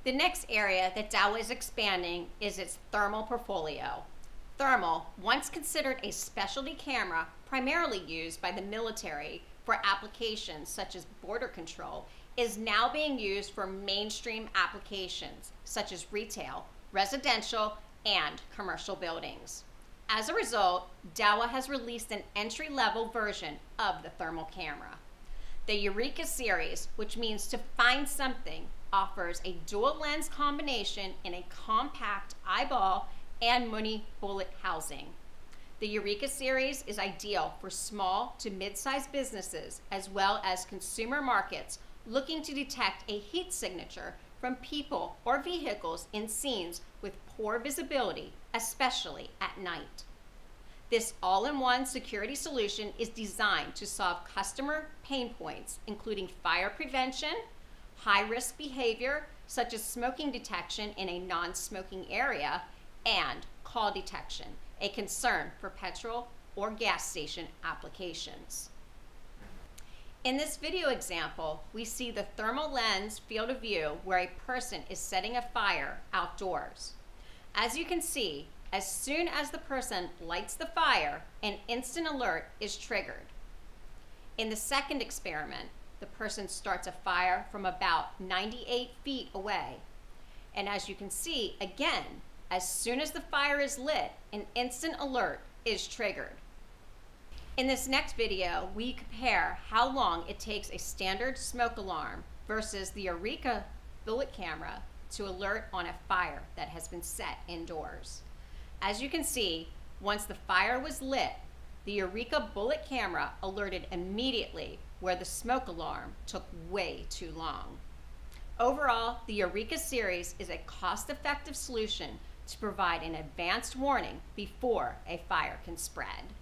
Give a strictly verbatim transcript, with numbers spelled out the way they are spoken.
The next area that Dahua is expanding is its thermal portfolio. Thermal, once considered a specialty camera primarily used by the military for applications such as border control, is now being used for mainstream applications such as retail, residential, and commercial buildings. As a result, Dahua has released an entry-level version of the thermal camera. The Eureka series, which means to find something, offers a dual lens combination in a compact eyeball and Muni bullet housing. The Eureka series is ideal for small to mid-sized businesses as well as consumer markets looking to detect a heat signature from people or vehicles in scenes with poor visibility, especially at night. This all-in-one security solution is designed to solve customer pain points, including fire prevention, high-risk behavior, such as smoking detection in a non-smoking area, and call detection, a concern for petrol or gas station applications. In this video example, we see the thermal lens field of view where a person is setting a fire outdoors. As you can see, as soon as the person lights the fire, an instant alert is triggered. In the second experiment, the person starts a fire from about ninety-eight feet away. And as you can see, again, as soon as the fire is lit, an instant alert is triggered. In this next video, we compare how long it takes a standard smoke alarm versus the Eureka bullet camera to alert on a fire that has been set indoors. As you can see, once the fire was lit, the Eureka bullet camera alerted immediately, where the smoke alarm took way too long. Overall, the Eureka series is a cost-effective solution to provide an advanced warning before a fire can spread.